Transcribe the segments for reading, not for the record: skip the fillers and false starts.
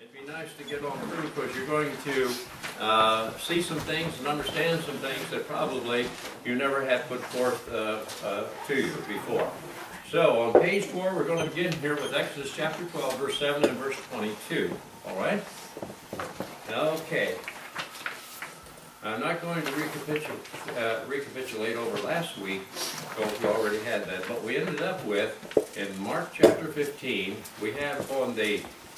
It'd be nice to get on through because you're going to see some things and understand some things that probably you never had put forth to you before. So on page 4, we're going to begin here with Exodus chapter 12, verse 7 and verse 22. All right? Okay. I'm not going to recapitulate over last week, because we already had that, but we ended up with, in Mark chapter 15, we have on the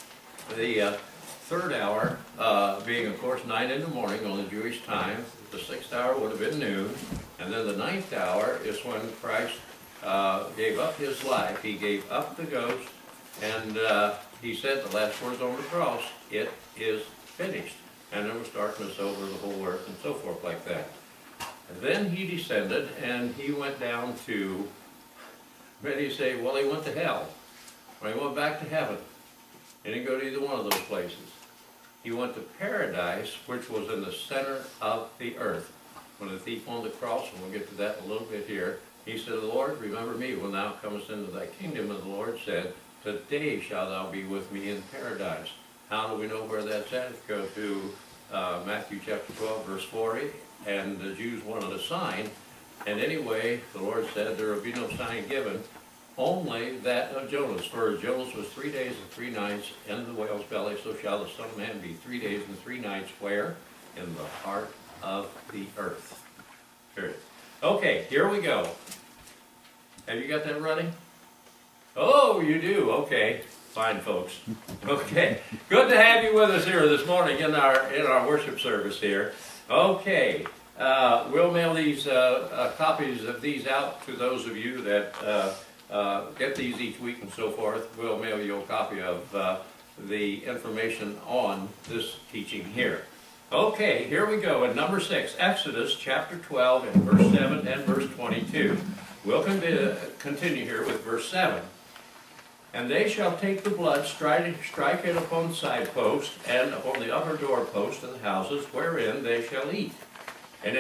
third hour, being of course 9 in the morning on the Jewish time. The 6th hour would have been noon, and then the 9th hour is when Christ gave up his life. He gave up the ghost, and he said the last words on the cross, "It is finished." And there was darkness over the whole earth and so forth like that. And then he descended and he went down to, many say, well, he went to hell, or he went back to heaven. He didn't go to either one of those places. He went to paradise, which was in the center of the earth. When the thief on the cross, and we'll get to that in a little bit here, he said, "Lord, remember me when thou comest into thy kingdom." And the Lord said, "Today shalt thou be with me in paradise." How do we know where that's at? Go to Matthew chapter 12, verse 40, and the Jews wanted a sign. And anyway, the Lord said, there will be no sign given, only that of Jonas. For Jonas was 3 days and 3 nights in the whale's belly, so shall the Son of Man be 3 days and 3 nights where? In the heart of the earth. Period. Okay, here we go. Have you got that running? Oh, you do. Okay. Fine, folks. Okay, good to have you with us here this morning in our worship service here. Okay, we'll mail these copies of these out to those of you that get these each week and so forth. We'll mail you a copy of the information on this teaching here. Okay, here we go in number 6, Exodus chapter 12 and verse 7 and verse 22. We'll continue here with verse 7. "And they shall take the blood, strike it upon the side post, and upon the upper doorpost of the houses wherein they shall eat. And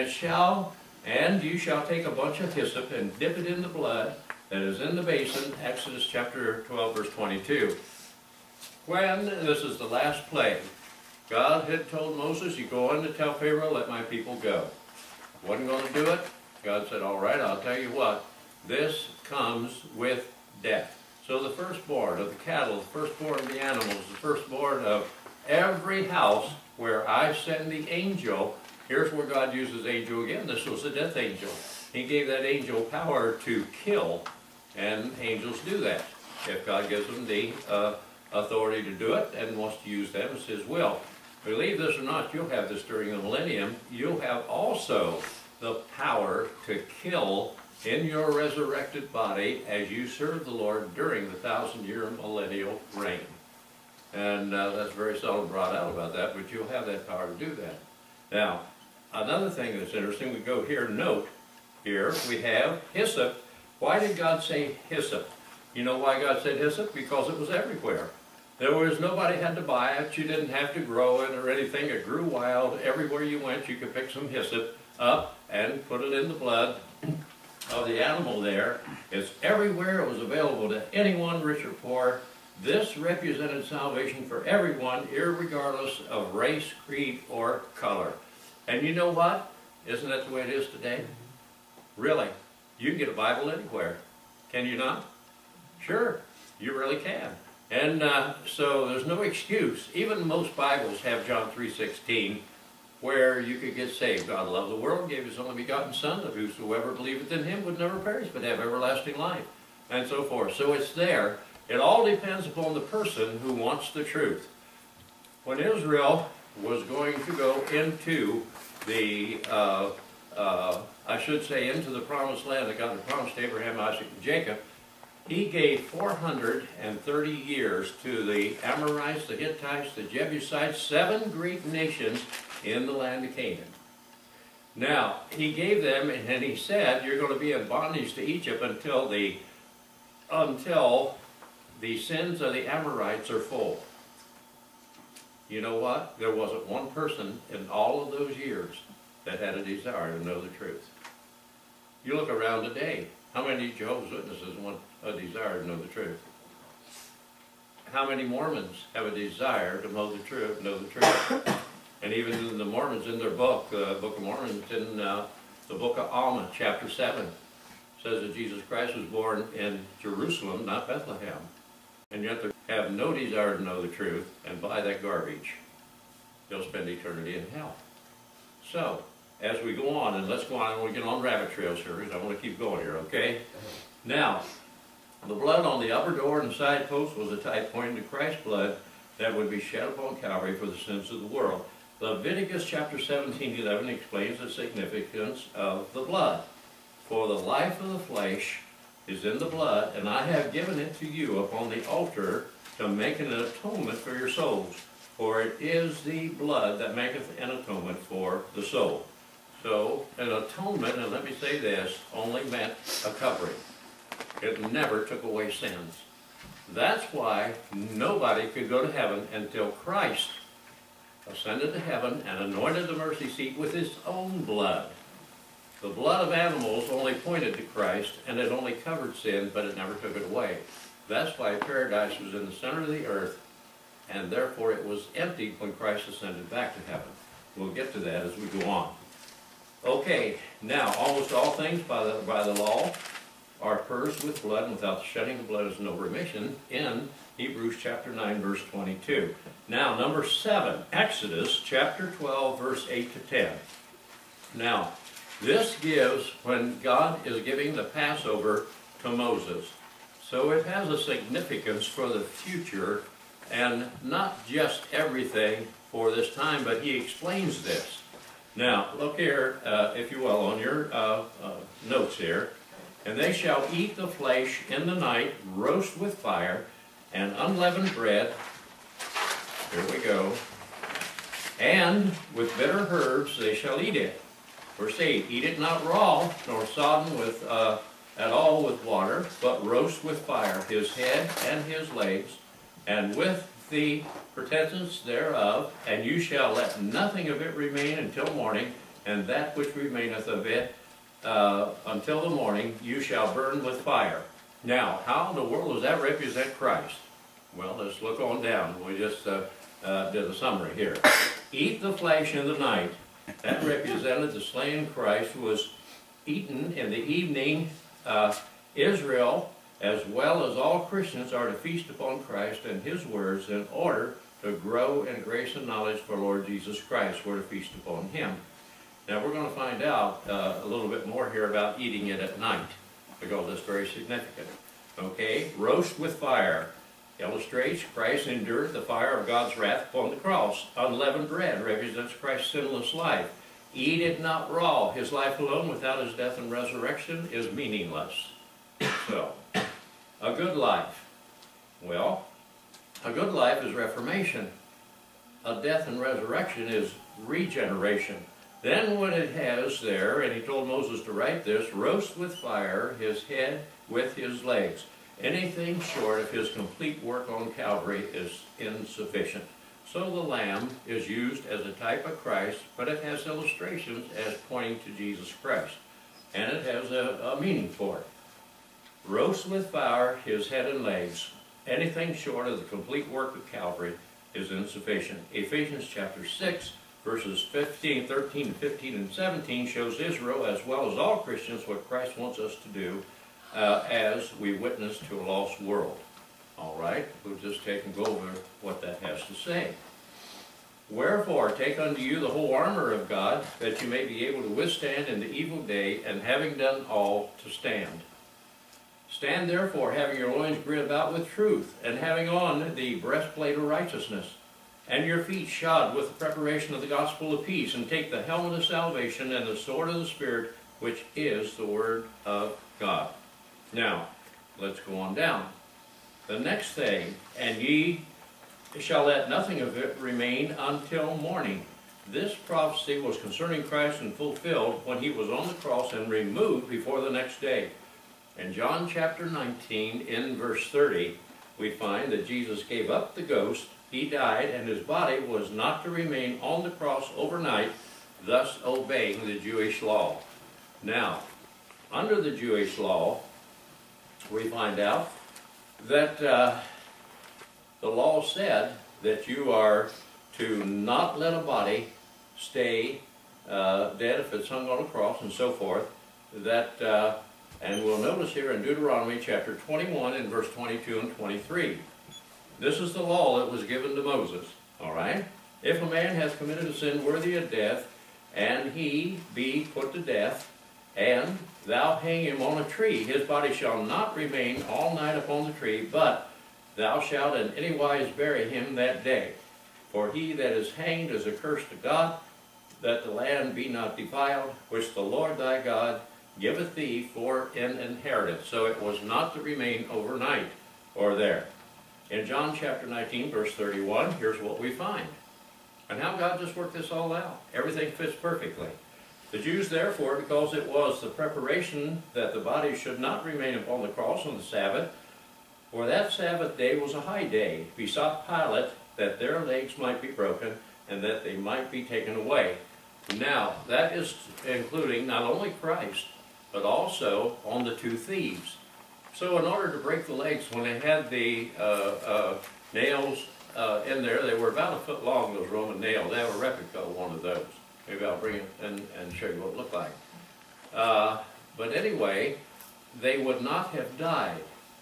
you shall take a bunch of hyssop, and dip it in the blood that is in the basin." Exodus chapter 12, verse 22. When, this is the last plague, God had told Moses, "You go in to tell Pharaoh, let my people go." Wasn't going to do it. God said, "All right, I'll tell you what, this comes with death." So the firstborn of the cattle, the firstborn of the animals, the firstborn of every house where I send the angel, here's where God uses angel again. This was the death angel. He gave that angel power to kill, and angels do that. If God gives them the authority to do it and wants to use them, it's his will. Believe this or not, you'll have this during the millennium. You'll have also the power to kill in your resurrected body as you serve the Lord during the 1,000-year millennial reign. And that's very seldom brought out about that, but you'll have that power to do that. Now, another thing that's interesting, we go here, note, here we have hyssop. Why did God say hyssop? You know why God said hyssop? Because it was everywhere. There was, nobody had to buy it, you didn't have to grow it or anything, it grew wild. Everywhere you went, you could pick some hyssop up and put it in the blood of the animal there. It's everywhere. It was available to anyone, rich or poor. This represented salvation for everyone, irregardless of race, creed, or color. And you know what? Isn't that the way it is today? Really. You can get a Bible anywhere. Can you not? Sure, you really can. And so there's no excuse. Even most Bibles have John 3:16, where you could get saved. God loved the world, gave his only begotten Son, that whosoever believeth in him would never perish, but have everlasting life, and so forth. So it's there. It all depends upon the person who wants the truth. When Israel was going to go into the, into the promised land that God had promised Abraham, Isaac, and Jacob, he gave 430 years to the Amorites, the Hittites, the Jebusites, 7 great nations in the land of Canaan. Now, he gave them, and he said, you're going to be in bondage to Egypt until the sins of the Amorites are full. You know what? There wasn't one person in all of those years that had a desire to know the truth. You look around today, how many Jehovah's Witnesses want a desire to know the truth? how many Mormons have a desire to know the truth? And even in the Mormons, in their book, the Book of Mormon, in the Book of Alma, chapter 7, says that Jesus Christ was born in Jerusalem, not Bethlehem. And yet they have no desire to know the truth, and buy that garbage. They'll spend eternity in hell. So, as we go on, and let's go on, I want to get on rabbit trails here, because I want to keep going here, okay? Now, the blood on the upper door and side post was a type pointing to Christ's blood that would be shed upon Calvary for the sins of the world. Leviticus chapter 17:11 explains the significance of the blood. For the life of the flesh is in the blood, and I have given it to you upon the altar to make an atonement for your souls. For it is the blood that maketh an atonement for the soul. So, an atonement, and let me say this, only meant a covering. It never took away sins. That's why nobody could go to heaven until Christ ascended to heaven and anointed the mercy seat with his own blood. The blood of animals only pointed to Christ, and it only covered sin, but it never took it away. That's why paradise was in the center of the earth, and therefore it was emptied when Christ ascended back to heaven. We'll get to that as we go on. Okay, now, almost all things by the law are purged with blood, and without the shedding of blood is no remission, in Hebrews chapter 9, verse 22. Now, number 7, Exodus chapter 12, verse 8 to 10. Now, this gives when God is giving the Passover to Moses. So it has a significance for the future, and not just everything for this time, but he explains this. Now, look here, if you will, on your notes here. And they shall eat the flesh in the night, roast with fire, and unleavened bread. Here we go. And with bitter herbs they shall eat it. Verse 8, eat it not raw, nor sodden with, at all with water, but roast with fire his head and his legs, and with the pretensions thereof, and you shall let nothing of it remain until morning, and that which remaineth of it until the morning you shall burn with fire. Now, how in the world does that represent Christ? Well, let's look on down. We just did a summary here. Eat the flesh in the night. That represented the slain Christ who was eaten in the evening. Israel, as well as all Christians, are to feast upon Christ and his words in order to grow in grace and knowledge for Lord Jesus Christ. We're to feast upon him. Now we're going to find out a little bit more here about eating it at night, because that's very significant. Okay, roast with fire illustrates Christ endured the fire of God's wrath upon the cross. Unleavened bread represents Christ's sinless life. Eat it not raw. His life alone without his death and resurrection is meaningless. So, a good life. Well, a good life is reformation. A death and resurrection is regeneration. Then what it has there, and he told Moses to write this, roast with fire his head with his legs. Anything short of his complete work on Calvary is insufficient. So the lamb is used as a type of Christ, but it has illustrations as pointing to Jesus Christ. And it has a meaning for it. Roast with fire his head and legs. Anything short of the complete work of Calvary is insufficient. Ephesians chapter 6, verses 13, 15, and 17 shows Israel, as well as all Christians, what Christ wants us to do as we witness to a lost world. All right, we'll just take and go over what that has to say. Wherefore, take unto you the whole armor of God, that you may be able to withstand in the evil day, and having done all, to stand. Stand therefore, having your loins girt about with truth, and having on the breastplate of righteousness, and your feet shod with the preparation of the gospel of peace, and take the helmet of salvation and the sword of the Spirit, which is the word of God. Now, let's go on down. The next thing, and ye shall let nothing of it remain until morning. This prophecy was concerning Christ and fulfilled when he was on the cross and removed before the next day. In John chapter 19, in verse 30, we find that Jesus gave up the ghost, he died, and his body was not to remain on the cross overnight, thus obeying the Jewish law. Now, under the Jewish law, we find out that the the law said that you are to not let a body stay dead if it's hung on a cross and so forth. That, and we'll notice here in Deuteronomy chapter 21 and verse 22 and 23. This is the law that was given to Moses, all right? If a man hath committed a sin worthy of death, and he be put to death, and thou hang him on a tree, his body shall not remain all night upon the tree, but thou shalt in any wise bury him that day. For he that is hanged is accursed to God, that the land be not defiled, which the Lord thy God giveth thee for an inheritance. So it was not to remain overnight or there. In John chapter 19, verse 31, here's what we find. And how God just worked this all out. Everything fits perfectly. The Jews, therefore, because it was the preparation that the body should not remain upon the cross on the Sabbath, for that Sabbath day was a high day, besought Pilate that their legs might be broken and that they might be taken away. Now, that is including not only Christ, but also on the two thieves. So in order to break the legs, when they had the nails in there, they were about a foot long, those Roman nails. They have a replica of one of those. Maybe I'll bring it and show you what it looked like. But anyway, they would not have died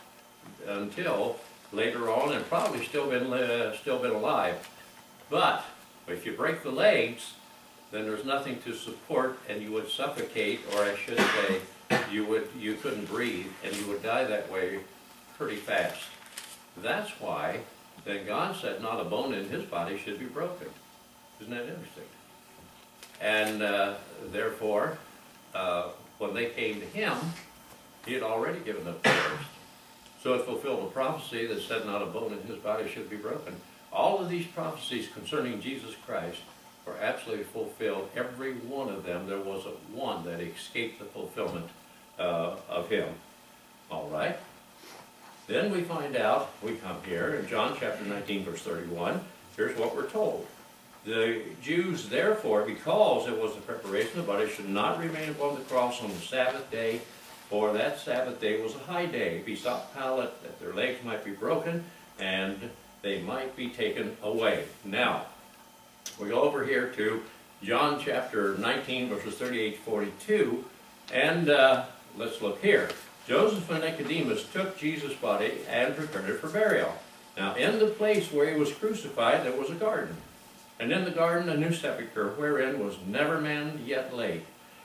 until later on, and probably still been alive. But if you break the legs, then there's nothing to support, and you would suffocate, or I should say, you couldn't breathe, and you would die that way pretty fast. That's why then God said not a bone in his body should be broken. Isn't that interesting? And therefore, when they came to him, he had already given up the ghost. So it fulfilled a prophecy that said not a bone in his body should be broken. All of these prophecies concerning Jesus Christ were absolutely fulfilled. Every one of them, there was one that escaped the fulfillment of him. All right. Then we find out, we come here in John chapter 19, verse 31, here's what we're told. The Jews, therefore, because it was the preparation of the body, should not remain upon the cross on the Sabbath day, for that Sabbath day was a high day, besought Pilate that their legs might be broken and they might be taken away. Now, we go over here to John chapter 19, verses 38 to 42, and let's look here. Joseph and Nicodemus took Jesus' body and prepared it for burial. Now, in the place where he was crucified, there was a garden. And in the garden a new sepulchre, wherein was never man yet laid.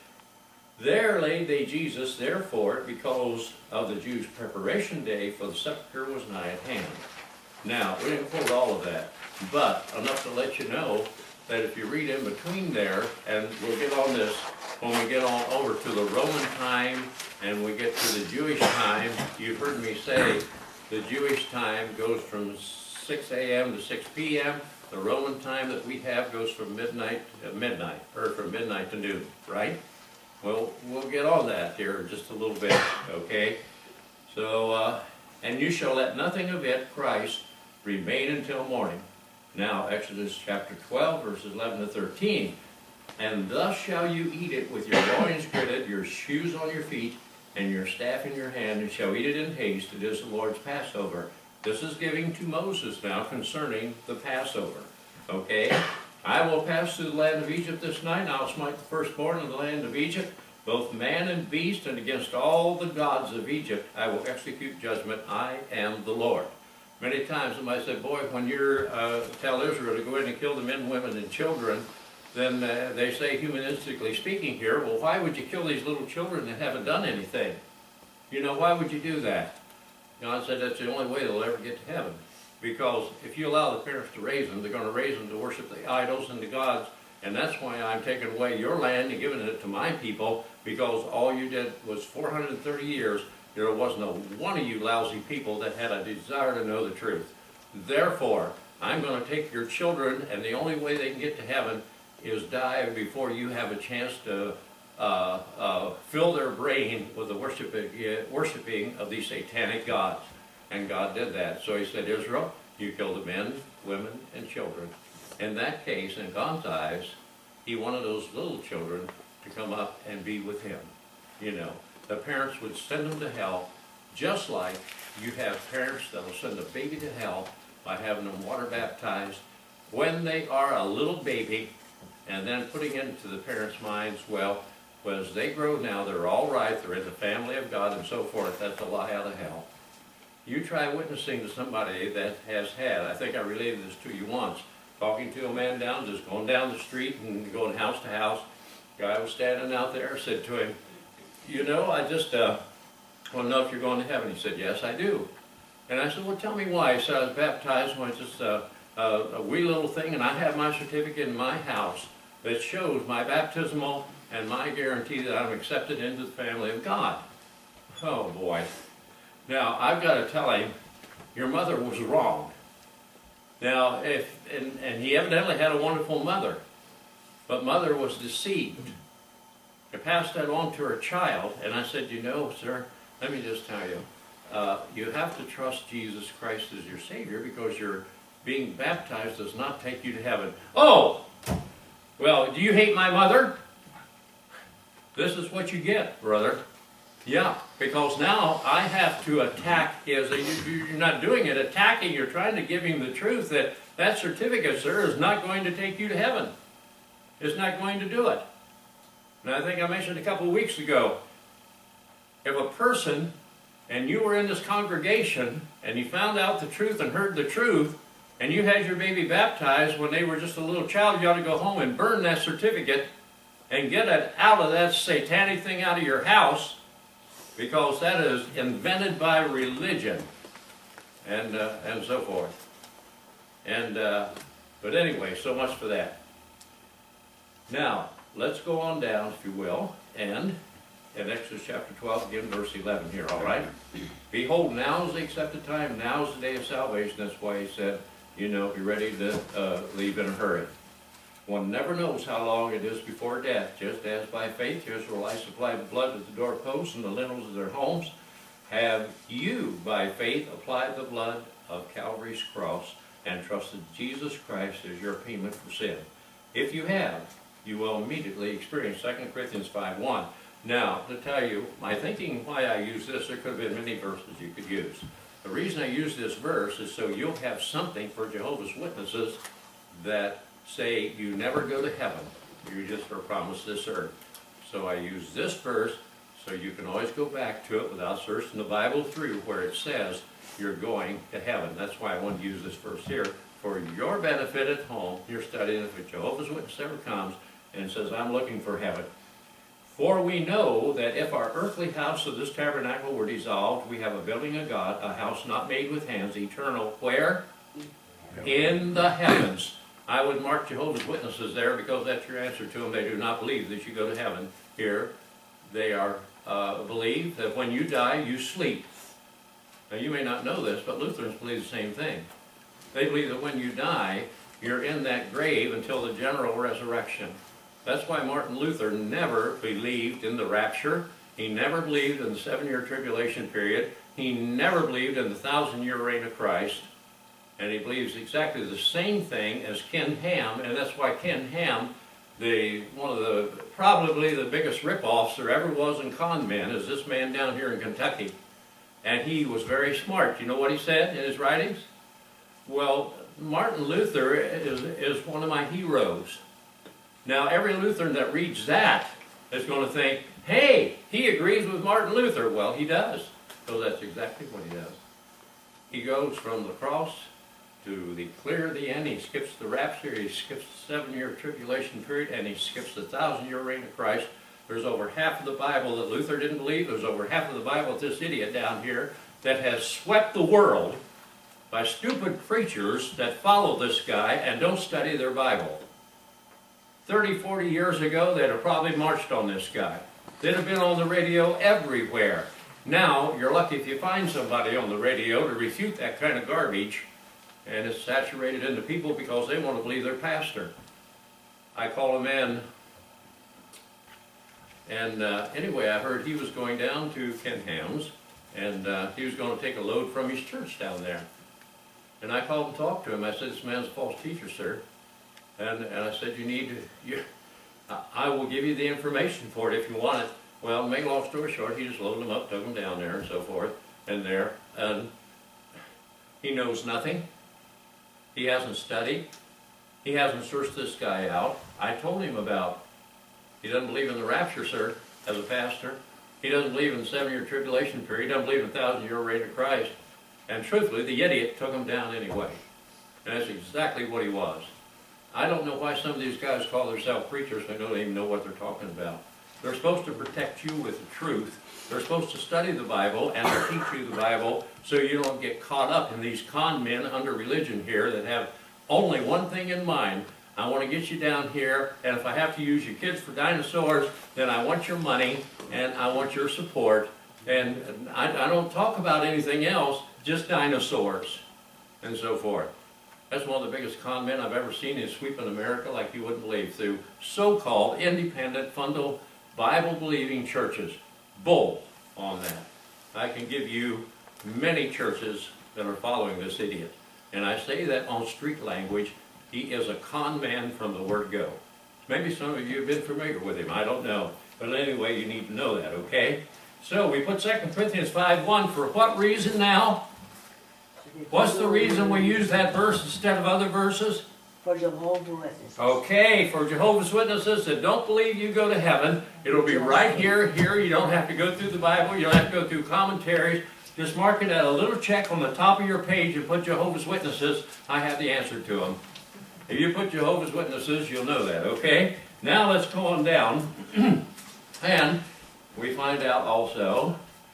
There laid they Jesus, therefore, because of the Jews' preparation day, for the sepulchre was nigh at hand. Now, we didn't quote all of that, but enough to let you know that if you read in between there, and we'll get on this when we get on over to the Roman time and we get to the Jewish time. You've heard me say the Jewish time goes from 6 a.m. to 6 p.m. The Roman time that we have goes from midnight to midnight, or from midnight to noon, right? Well, we'll get on that here in just a little bit, okay? So, and you shall let nothing of it, Christ, remain until morning. Now, Exodus chapter 12, verses 11 to 13. And thus shall you eat it with your loins girded, your shoes on your feet, and your staff in your hand, and shall eat it in haste. It is the Lord's Passover. This is giving to Moses now concerning the Passover. Okay? I will pass through the land of Egypt this night, and I will smite the firstborn in the land of Egypt, both man and beast, and against all the gods of Egypt I will execute judgment. I am the Lord. Many times somebody said, boy, when you tell Israel to go in and kill the men, women, and children, then they say, humanistically speaking here, well, why would you kill these little children that haven't done anything? You know, why would you do that? God said that's the only way they'll ever get to heaven. Because if you allow the parents to raise them, they're going to raise them to worship the idols and the gods. And that's why I'm taking away your land and giving it to my people, because all you did was 430 years. There was no one of you lousy people that had a desire to know the truth. Therefore, I'm going to take your children, and the only way they can get to heaven is die before you have a chance to fill their brain with the worshiping of these satanic gods. And God did that. So he said, Israel, you kill the men, women, and children. In that case, in God's eyes, he wanted those little children to come up and be with him. You know, the parents would send them to hell, just like you have parents that will send a baby to hell by having them water baptized when they are a little baby, and then putting into the parents' minds, well, as they grow now, they're all right, they're in the family of God and so forth. That's a lie out of hell. You try witnessing to somebody that has had, I think I related this to you once, talking to a man just going down the street and going house to house. Guy was standing out there, said to him, you know, I just want to know if you're going to heaven. He said, yes, I do. And I said, well, tell me why. He said, I was baptized when it's just a wee little thing, and I have my certificate in my house that shows my baptismal and my guarantee that I'm accepted into the family of God. Oh, boy. Now, I've got to tell him, your mother was wrong. Now, and he evidently had a wonderful mother, but mother was deceived. I passed that on to her child, and I said, you know, sir, let me just tell you, you have to trust Jesus Christ as your Savior, because your being baptized does not take you to heaven. Oh! Well, do you hate my mother? This is what you get, brother. Yeah, because now I have to attack. You're not doing it, attacking. You're trying to give him the truth that that certificate, sir, is not going to take you to heaven. It's not going to do it. And I think I mentioned a couple of weeks ago, if a person, and you were in this congregation, and you found out the truth and heard the truth, and you had your baby baptized when they were just a little child, you ought to go home and burn that certificate and get it out of that satanic thing out of your house, because that is invented by religion and so forth. But anyway, so much for that. Now, let's go on down, if you will, and in Exodus chapter 12, again, verse 11 here, all right? Behold, now is the accepted time, now is the day of salvation. That's why he said, you know, be ready to leave in a hurry. One never knows how long it is before death. Just as by faith the Israelites supplied the blood at the doorposts and the lintels of their homes, have you by faith applied the blood of Calvary's cross and trusted Jesus Christ as your payment for sin. If you have, you will immediately experience 2 Corinthians 5:1. Now, to tell you, my thinking why I use this, there could have been many verses you could use. The reason I use this verse is so you'll have something for Jehovah's Witnesses that say you never go to heaven, you just are promised this earth. So I use this verse so you can always go back to it without searching the Bible through where it says you're going to heaven. That's why I want to use this verse here for your benefit at home. You're studying if a Jehovah's Witness ever comes and says, I'm looking for heaven. For we know that if our earthly house of this tabernacle were dissolved, we have a building of God, a house not made with hands, eternal, where? In the heavens. I would mark Jehovah's Witnesses there because that's your answer to them. They do not believe that you go to heaven. Here, they are believe that when you die, you sleep. Now, you may not know this, but Lutherans believe the same thing. They believe that when you die, you're in that grave until the general resurrection. That's why Martin Luther never believed in the rapture. He never believed in the 7-year tribulation period. He never believed in the 1,000-year reign of Christ. And he believes exactly the same thing as Ken Ham, and that's why Ken Ham, one of the probably the biggest rip-offs there ever was in con men, is this man down here in Kentucky. And he was very smart. You know what he said in his writings? Well, Martin Luther is one of my heroes. Now, every Lutheran that reads that is going to think, hey, he agrees with Martin Luther. Well, he does. So that's exactly what he does. He goes from the cross to the clear the end. He skips the rapture, he skips the 7-year tribulation period, and he skips the 1,000-year reign of Christ. There's over half of the Bible that Luther didn't believe. There's over half of the Bible that this idiot down here that has swept the world by stupid preachers that follow this guy and don't study their Bible. 30, 40 years ago, they'd have probably marched on this guy. They'd have been on the radio everywhere. Now, you're lucky if you find somebody on the radio to refute that kind of garbage, and it's saturated into people because they want to believe their pastor. I call him in, and anyway, I heard he was going down to Ken Ham's, and he was going to take a load from his church down there. And I called and talked to him. I said, this man's a false teacher, sir. And I said, I will give you the information for it if you want it. Well, to make a long story short, he just loaded them up, took them down there, and so forth, and he knows nothing. He hasn't studied. He hasn't searched this guy out. I told him about, he doesn't believe in the rapture, sir, as a pastor. He doesn't believe in the 7-year tribulation period. He doesn't believe in the 1,000-year reign of Christ. And truthfully, the idiot took him down anyway. And that's exactly what he was. I don't know why some of these guys call themselves preachers. They don't even know what they're talking about. They're supposed to protect you with the truth. They're supposed to study the Bible and to teach you the Bible so you don't get caught up in these con men under religion here that have only one thing in mind. I want to get you down here, and if I have to use your kids for dinosaurs, then I want your money and I want your support. And I don't talk about anything else, just dinosaurs and so forth. That's one of the biggest con men I've ever seen is sweeping America like you wouldn't believe through so-called independent, fundamental, Bible-believing churches. Bull on that. I can give you many churches that are following this idiot. And I say that on street language. He is a con man from the word go. Maybe some of you have been familiar with him. I don't know. But anyway, you need to know that, okay? So we put 2 Corinthians 5:1 for what reason now? What's the reason we use that verse instead of other verses? For Jehovah's Witnesses. Okay, for Jehovah's Witnesses that don't believe you go to heaven. It'll be right here. You don't have to go through the Bible. You don't have to go through commentaries. Just mark it at a little check on the top of your page and put Jehovah's Witnesses. I have the answer to them. If you put Jehovah's Witnesses, you'll know that, okay? Now let's go on down. And we find out also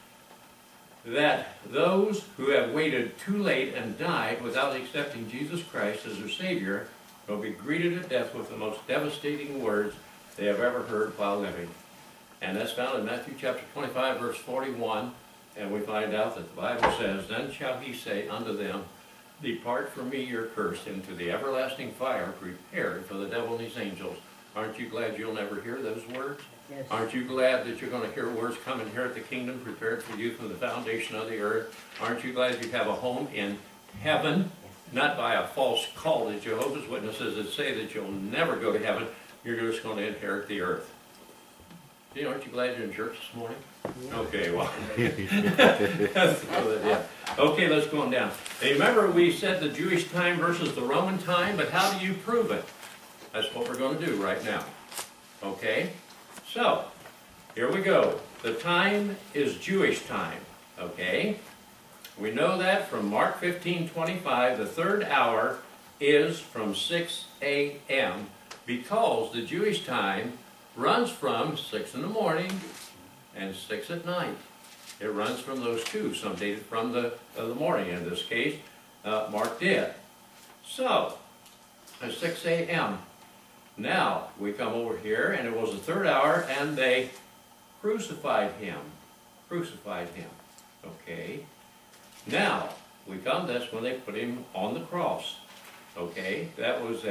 that those who have waited too late and died without accepting Jesus Christ as their Savior will be greeted at death with the most devastating words they have ever heard while living. And that's found in Matthew chapter 25, verse 41. And we find out that the Bible says, Then shall he say unto them, Depart from me, you're cursed, into the everlasting fire prepared for the devil and his angels. Aren't you glad you'll never hear those words? Yes. Aren't you glad that you're going to hear words come and inherit the kingdom prepared for you from the foundation of the earth? Aren't you glad you have a home in heaven? Not by a false call to Jehovah's Witnesses that say that you'll never go to heaven. You're just going to inherit the earth. See, aren't you glad you're in church this morning? Yeah. Okay, well. Okay, let's go on down. And remember we said the Jewish time versus the Roman time, but how do you prove it? That's what we're going to do right now. Okay? So, here we go. The time is Jewish time. Okay? We know that from Mark 15:25, the third hour is from 6 a.m. because the Jewish time runs from 6 in the morning and 6 at night. It runs from those two. Some dated from the morning. In this case, Mark did. So, at 6 a.m. Now, we come over here, and it was the third hour, and they crucified him. Crucified him. Okay? Now, we come, that's when they put him on the cross. Okay? That was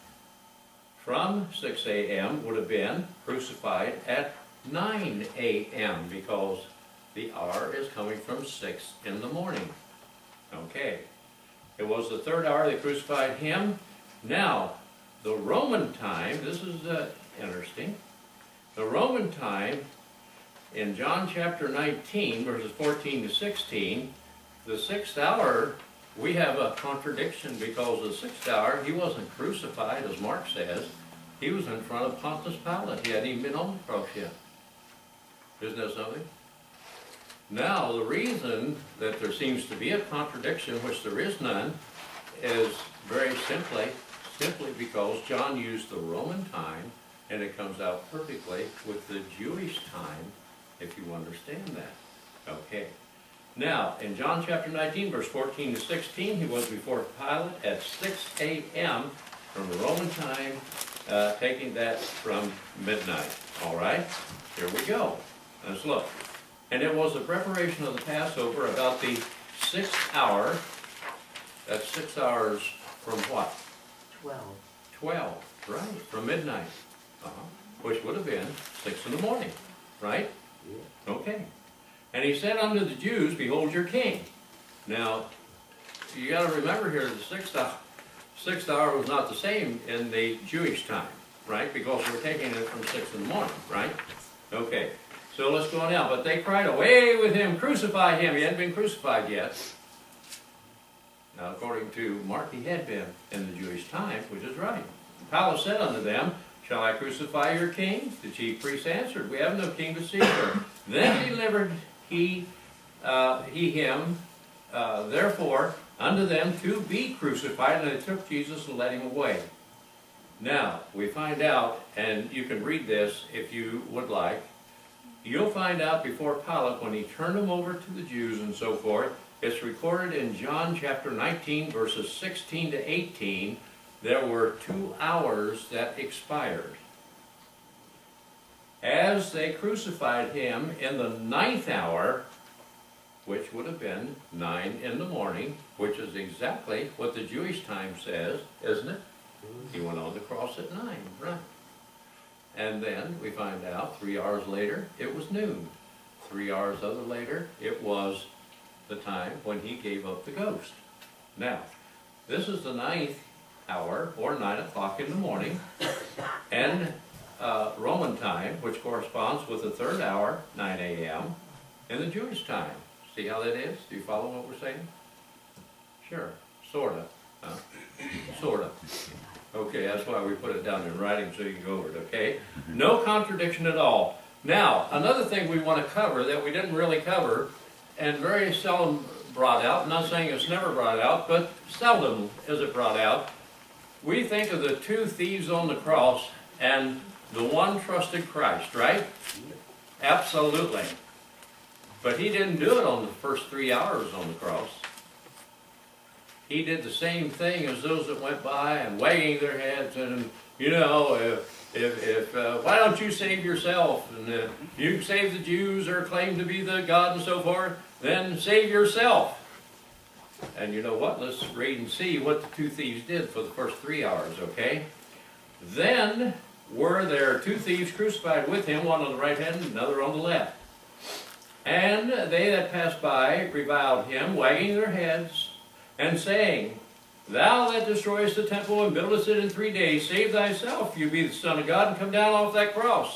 from 6 a.m. would have been crucified at 9 a.m. because the hour is coming from 6 in the morning. Okay. It was the third hour they crucified him. Now, the Roman time, this is interesting. The Roman time, in John chapter 19, verses 14 to 16, the 6th hour, we have a contradiction because the 6th hour, he wasn't crucified, as Mark says. He was in front of Pontius Pilate. He hadn't even been on the cross yet. Isn't that something? Now, the reason that there seems to be a contradiction, which there is none, is very simply because John used the Roman time, and it comes out perfectly with the Jewish time, if you understand that. Okay. Now, in John chapter 19, verse 14 to 16, he was before Pilate at 6 a.m. from the Roman time, taking that from midnight. All right? Here we go. Let's look. And it was the preparation of the Passover about the 6th hour. That's 6 hours from what? 12. 12, right, from midnight. Which would have been 6 in the morning, right? Yeah. Okay. And he said unto the Jews, Behold your king. Now, you got to remember here, the 6th hour was not the same in the Jewish time, right? Because we're taking it from 6 in the morning, right? Okay. So let's go on now. But they cried, Away with him, crucify him. He hadn't been crucified yet. Now, according to Mark, he had been in the Jewish time, which is right. Pilate said unto them, Shall I crucify your king? The chief priests answered, We have no king but Caesar. Then delivered he him, therefore, unto them to be crucified, and they took Jesus and led him away. Now, we find out, and you can read this if you would like, you'll find out before Pilate, when he turned him over to the Jews and so forth, it's recorded in John chapter 19, verses 16 to 18, there were 2 hours that expired. As they crucified him in the 9th hour, which would have been 9 in the morning, which is exactly what the Jewish time says, isn't it? He went on the cross at 9, right? And then we find out 3 hours later, it was noon. 3 hours other later, it was the time when he gave up the ghost. Now, this is the 9th hour, or 9 o'clock in the morning, and Roman time, which corresponds with the 3rd hour, 9 a.m., in the Jewish time. See how that is? Do you follow what we're saying? Sure. Sort of. Sort of. Okay, that's why we put it down in writing so you can go over it, okay? No contradiction at all. Now, another thing we want to cover that we didn't really cover, and very seldom brought out, I'm not saying it's never brought out, but seldom is it brought out. We think of the 2 thieves on the cross and the one trusted Christ, right? Absolutely. But he didn't do it on the first 3 hours on the cross. He did the same thing as those that went by and wagging their heads and, you know, why don't you save yourself? And you save the Jews or claim to be the God and so forth, then save yourself. And you know what? Let's read and see what the 2 thieves did for the first 3 hours, okay? Then were there 2 thieves crucified with him, one on the right hand and another on the left. And they that passed by reviled him, wagging their heads, and saying, Thou that destroyest the temple and buildest it in 3 days, save thyself, you be the Son of God, and come down off that cross.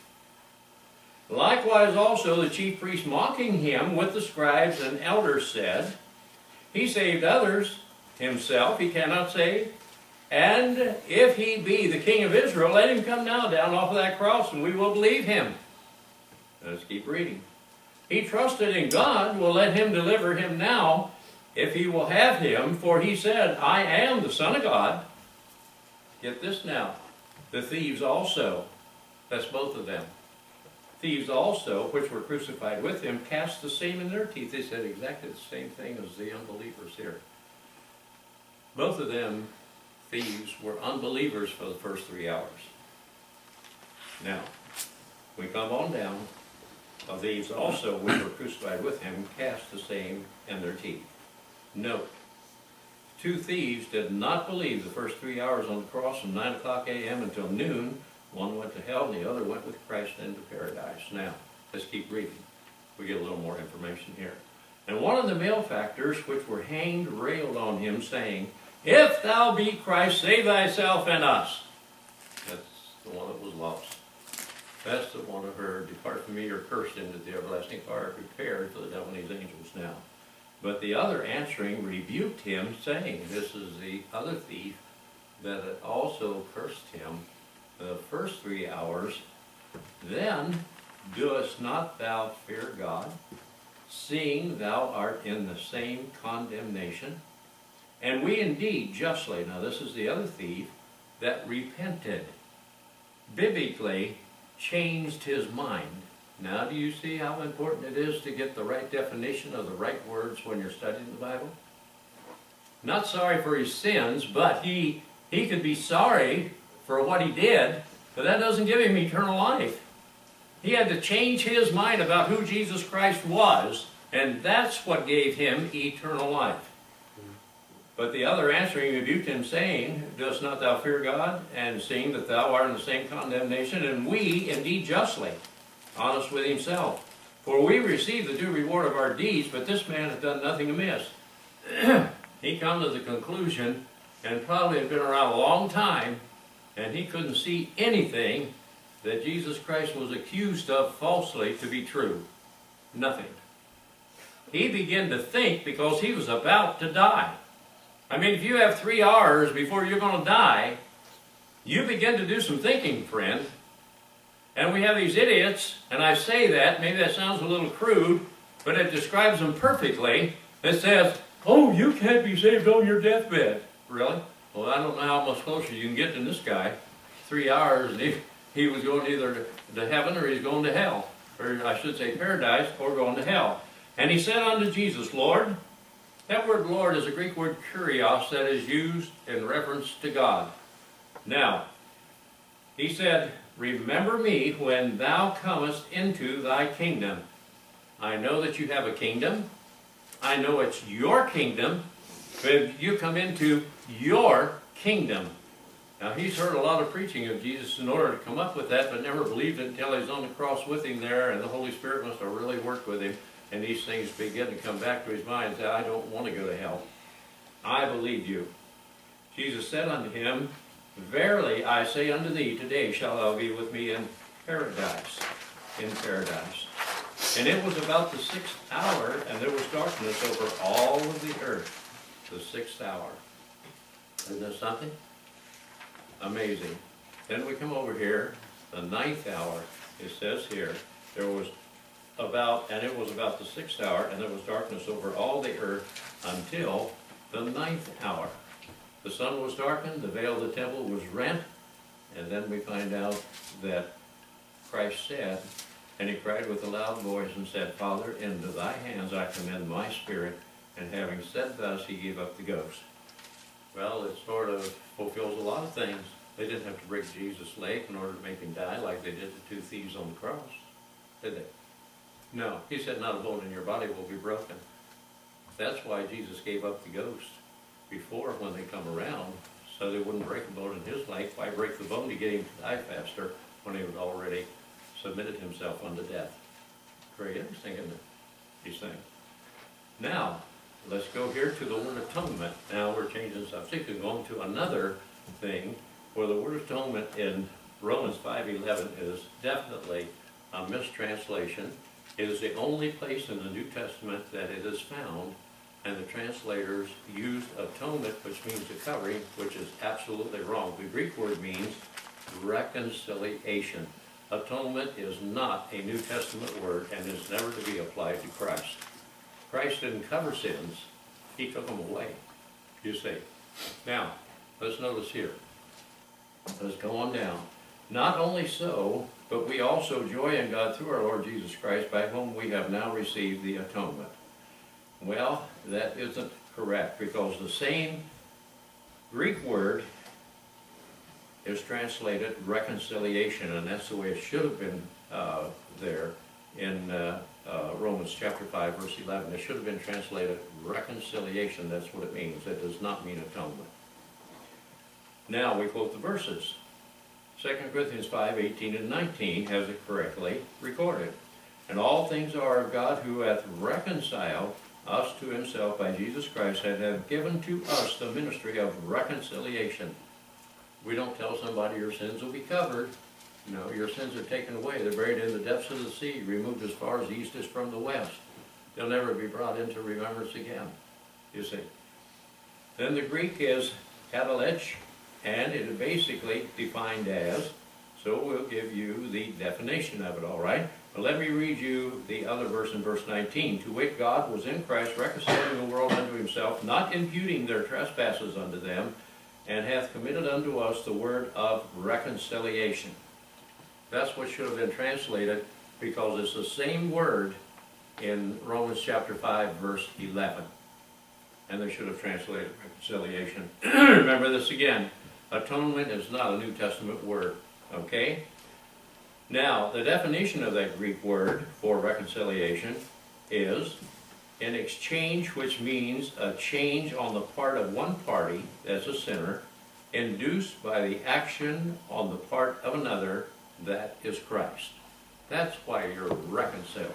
Likewise also the chief priests mocking him with the scribes and elders said, He saved others, himself he cannot save. And if he be the King of Israel, let him come now down off of that cross, and we will believe him. Let's keep reading. He trusted in God, will let him deliver him now, if he will have him, for he said, I am the Son of God. Get this now. The thieves also, that's both of them. Thieves also, which were crucified with him, cast the same in their teeth. They said exactly the same thing as the unbelievers here. Both of them, thieves, were unbelievers for the first 3 hours. Now, we come on down. Of these also, which were crucified with him, cast the same in their teeth. Note, 2 thieves did not believe the first 3 hours on the cross from 9 o'clock a.m. until noon. One went to hell and the other went with Christ into paradise. Now, let's keep reading. We get a little more information here. And one of the malefactors which were hanged railed on him, saying, If thou be Christ, save thyself and us. That's the one that was lost. That's the one of her, depart from me, you're cursed into the everlasting fire, prepared for the devil and his angels now. But the other answering rebuked him, saying, this is the other thief that had also cursed him the first 3 hours. Then doest not thou fear God, seeing thou art in the same condemnation? And we indeed justly, now this is the other thief, that repented, biblically changed his mind. Now do you see how important it is to get the right definition of the right words when you're studying the Bible? Not sorry for his sins, but he could be sorry for what he did, but that doesn't give him eternal life. He had to change his mind about who Jesus Christ was, and that's what gave him eternal life. But the other answering rebuked him, saying, Dost not thou fear God, and seeing that thou art in the same condemnation, and we indeed justly, honest with himself. For we receive the due reward of our deeds, but this man hath done nothing amiss. He come to the conclusion, and probably had been around a long time, and he couldn't see anything that Jesus Christ was accused of falsely to be true. Nothing. He began to think, because he was about to die. I mean, if you have 3 hours before you're going to die, you begin to do some thinking, friend. And we have these idiots, and I say that, maybe that sounds a little crude, but it describes them perfectly. It says, oh, you can't be saved on your deathbed. Really? Well, I don't know how much closer you can get than this guy. 3 hours, and he was going either to heaven or he's going to hell. Or I should say paradise, or going to hell. And he said unto Jesus, Lord, that word Lord is a Greek word kurios that is used in reference to God. Now, he said, remember me when thou comest into thy kingdom. I know that you have a kingdom. I know it's your kingdom, but you come into your kingdom. Now, he's heard a lot of preaching of Jesus in order to come up with that, but never believed it until he's on the cross with him there, and the Holy Spirit must have really worked with him, and these things begin to come back to his mind and say, I don't want to go to hell. I believe you. Jesus said unto him, verily I say unto thee, today shalt thou be with me in paradise. In paradise. And it was about the 6th hour, and there was darkness over all of the earth. The 6th hour. Isn't that something? Amazing. Then we come over here, the 9th hour. It says here, there was about, and it was about the 6th hour, and there was darkness over all the earth until the 9th hour. The sun was darkened, the veil of the temple was rent, and then we find out that Christ said, and he cried with a loud voice and said, Father, into thy hands I commend my spirit. And having said thus, he gave up the ghost. Well, it sort of fulfills a lot of things. They didn't have to break Jesus' leg in order to make him die like they did the 2 thieves on the cross, did they? No, he said not a bone in your body will be broken. That's why Jesus gave up the ghost before when they come around, so they wouldn't break a bone in his leg. Why break the bone to get him to die faster when he was already submitted himself unto death? Very interesting, isn't it? These things. Now, let's go here to the word atonement. Now we're changing the subject and going to another thing where the word atonement in Romans 5:11 is definitely a mistranslation. It is the only place in the New Testament that it is found, and the translators used atonement, which means the covering, which is absolutely wrong. The Greek word means reconciliation. Atonement is not a New Testament word and is never to be applied to Christ. Christ didn't cover sins. He took them away, you see. Now, let's notice here. Let's go on down. Not only so, but we also joy in God through our Lord Jesus Christ, by whom we have now received the atonement. Well, that isn't correct, because the same Greek word is translated reconciliation, and that's the way it should have been there in Romans chapter 5, verse 11. It should have been translated reconciliation. That's what it means. It does not mean atonement. Now we quote the verses. 2 Corinthians 5:18 and 19 has it correctly recorded. And all things are of God, who hath reconciled us to himself by Jesus Christ, and hath given to us the ministry of reconciliation. We don't tell somebody your sins will be covered. No, your sins are taken away. They're buried in the depths of the sea, removed as far as the east is from the west. They'll never be brought into remembrance again, you see. Then the Greek is katalech, and it is basically defined as, so we'll give you the definition of it, all right? But let me read you the other verse in verse 19. To wit, God was in Christ reconciling the world unto himself, not imputing their trespasses unto them, and hath committed unto us the word of reconciliation. That's what should have been translated, because it's the same word in Romans chapter 5, verse 11. And they should have translated reconciliation. Remember this again. Atonement is not a New Testament word, okay? Now, the definition of that Greek word for reconciliation is an exchange, which means a change on the part of one party, that's a sinner, induced by the action on the part of another, that is Christ. That's why you're reconciled.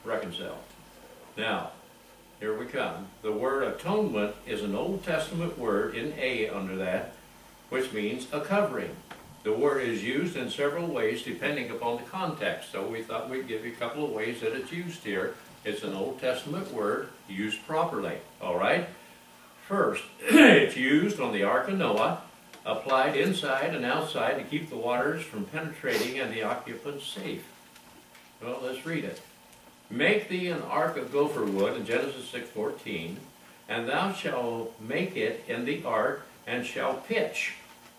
Now, here we come. The word atonement is an Old Testament word in A under that, which means a covering. The word is used in several ways depending upon the context. So we thought we'd give you a couple of ways that it's used here. It's an Old Testament word used properly, all right? First, it's used on the Ark of Noah, applied inside and outside to keep the waters from penetrating and the occupants safe. Well, let's read it. Make thee an ark of gopher wood, in Genesis 6:14, and thou shalt make it in the ark, and shalt pitch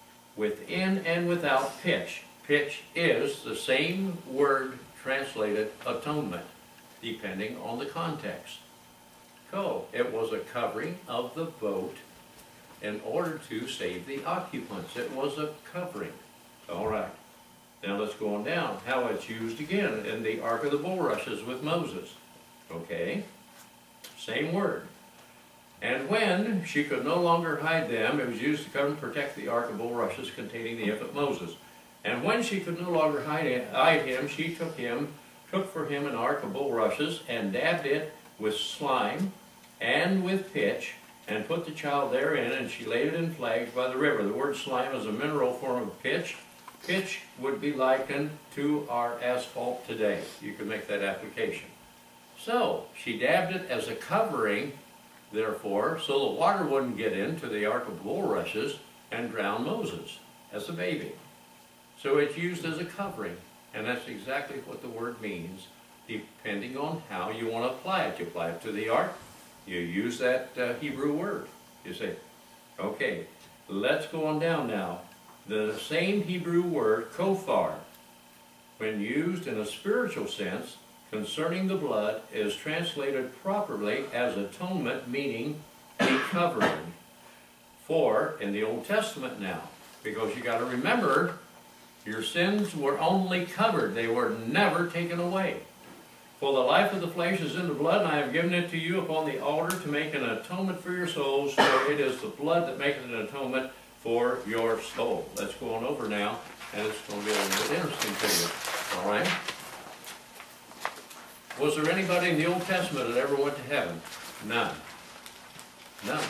within and without pitch. Pitch is the same word translated atonement, depending on the context. So, it was a covering of the boat in order to save the occupants. It was a covering. All right. Now let's go on down. How it's used again in the Ark of the Bulrushes with Moses. Okay? Same word. And when she could no longer hide them, it was used to cover and protect the Ark of Bulrushes containing the infant Moses. And when she could no longer hide him, she took for him an Ark of Bulrushes and dabbed it with slime and with pitch, and put the child therein, and she laid it in flags by the river. The word slime is a mineral form of pitch. Pitch would be likened to our asphalt today. You can make that application. So, she dabbed it as a covering, therefore, so the water wouldn't get into the Ark of Bulrushes and drown Moses as a baby. So it's used as a covering, and that's exactly what the word means, depending on how you want to apply it. You apply it to the ark, you use that Hebrew word, you see. Okay, let's go on down now. The same Hebrew word, kophar, when used in a spiritual sense concerning the blood, is translated properly as atonement, meaning a covering. For, in the Old Testament now, because you got to remember, your sins were only covered, they were never taken away. For the life of the flesh is in the blood, and I have given it to you upon the altar to make an atonement for your souls, for it is the blood that maketh an atonement for your soul. Let's go on over now, and it's going to be a little bit interesting to you. All right? Was there anybody in the Old Testament that ever went to heaven? None. None.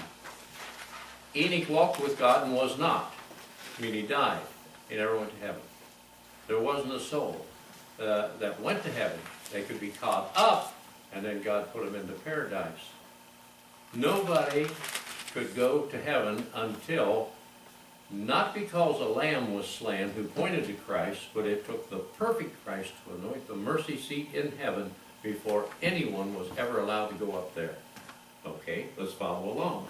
Enoch walked with God and was not. I mean, he died. He never went to heaven. There wasn't a soul that went to heaven. They could be caught up, and then God put them into paradise. Nobody could go to heaven until, not because a lamb was slain who pointed to Christ, but it took the perfect Christ to anoint the mercy seat in heaven before anyone was ever allowed to go up there. Okay, let's follow along.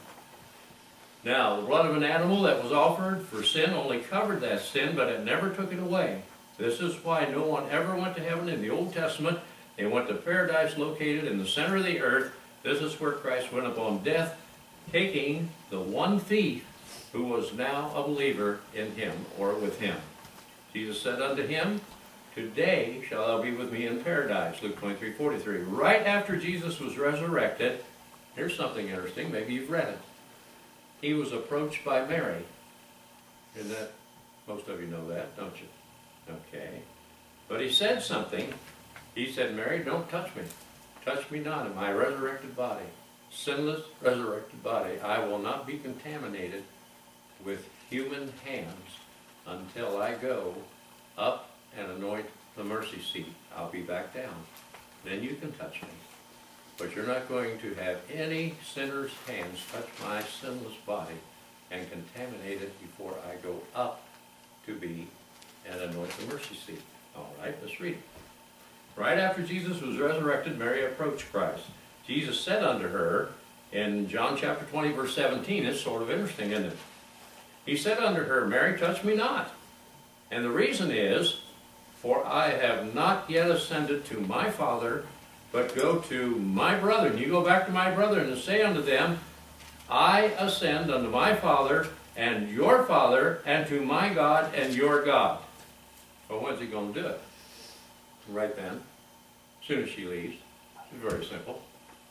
Now, the blood of an animal that was offered for sin only covered that sin, but it never took it away. This is why no one ever went to heaven in the Old Testament. They went to paradise located in the center of the earth. This is where Christ went upon death, taking the one thief who was now a believer in him or with him. Jesus said unto him, Today shalt thou be with me in paradise. Luke 23:43. Right after Jesus was resurrected, here's something interesting. Maybe you've read it. He was approached by Mary. Isn't that, most of you know that, don't you? Okay. But he said something. He said, Mary, don't touch me. Touch me not in my resurrected body. Sinless, resurrected body. I will not be contaminated with human hands until I go up and anoint the mercy seat. I'll be back down. Then you can touch me. But you're not going to have any sinner's hands touch my sinless body and contaminate it before I go up to be and anoint the mercy seat. All right, let's read it. Right after Jesus was resurrected, Mary approached Christ. Jesus said unto her, in John chapter 20, verse 17, it's sort of interesting, isn't it? He said unto her, Mary, touch me not. And the reason is, for I have not yet ascended to my Father, but go to my brethren. You go back to my brethren and say unto them, I ascend unto my Father and your Father, and to my God and your God. Well, when's he going to do it? Right then. As soon as she leaves. It's very simple.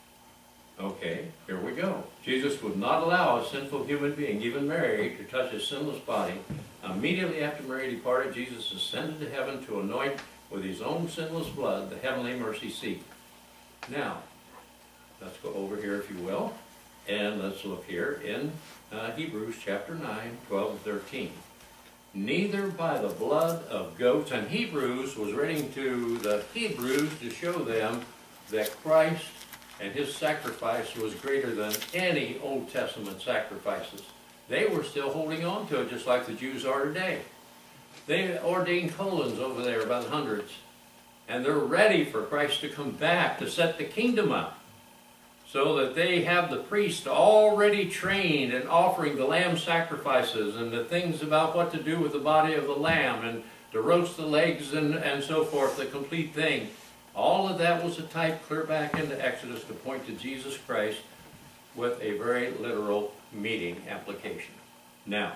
Okay, here we go. Jesus would not allow a sinful human being, even Mary, to touch his sinless body. Immediately after Mary departed, Jesus ascended to heaven to anoint with his own sinless blood the heavenly mercy seat. Now, let's go over here, if you will, and let's look here in Hebrews chapter 9, 12 and 13. Neither by the blood of goats, and Hebrews was writing to the Hebrews to show them that Christ and his sacrifice was greater than any Old Testament sacrifices. They were still holding on to it just like the Jews are today. They ordained colons over there by the hundreds, and they're ready for Christ to come back to set the kingdom up, so that they have the priest already trained in offering the lamb sacrifices and the things about what to do with the body of the lamb and to roast the legs and so forth, the complete thing. All of that was a type clear back into Exodus to point to Jesus Christ with a very literal meaning application. Now,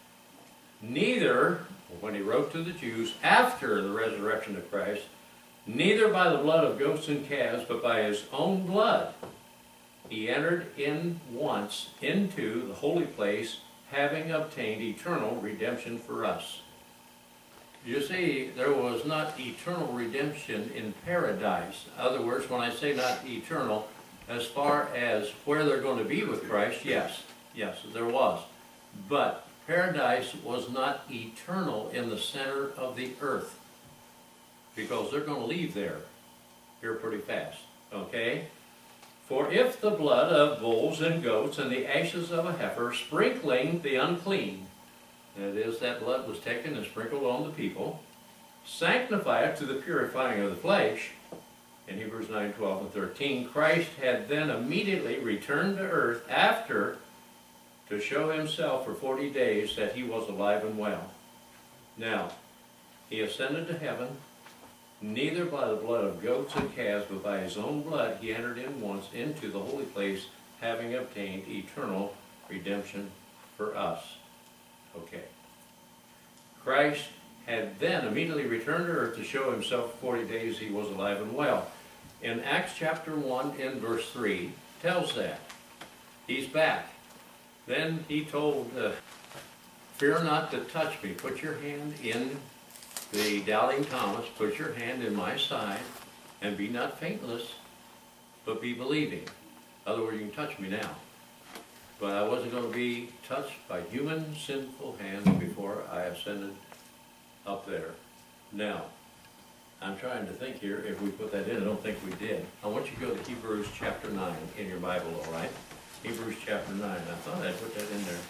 neither, when he wrote to the Jews after the resurrection of Christ, neither by the blood of goats and calves, but by his own blood, he entered in once into the holy place, having obtained eternal redemption for us. You see, there was not eternal redemption in paradise. In other words, when I say not eternal, as far as where they're going to be with Christ, yes, there was. But paradise was not eternal in the center of the earth, because they're going to leave there here pretty fast, okay? For if the blood of bulls and goats and the ashes of a heifer, sprinkling the unclean, that is, that blood was taken and sprinkled on the people, sanctify it to the purifying of the flesh, in Hebrews 9, 12, and 13, Christ had then immediately returned to earth after to show himself for 40 days that he was alive and well. Now, he ascended to heaven, neither by the blood of goats and calves, but by his own blood he entered in once into the holy place, having obtained eternal redemption for us. Okay. Christ had then immediately returned to earth to show himself for 40 days he was alive and well. In Acts chapter 1 in verse 3 tells that. He's back. Then he told, fear not to touch me. Put your hand in the doubting Thomas. Put your hand in my side, and be not faintless, but be believing. In other words, you can touch me now. But I wasn't going to be touched by human sinful hands before I ascended up there. Now, I'm trying to think here if we put that in. I don't think we did. I want you to go to Hebrews chapter 9 in your Bible, all right? Hebrews chapter 9. I thought I'd put that in there.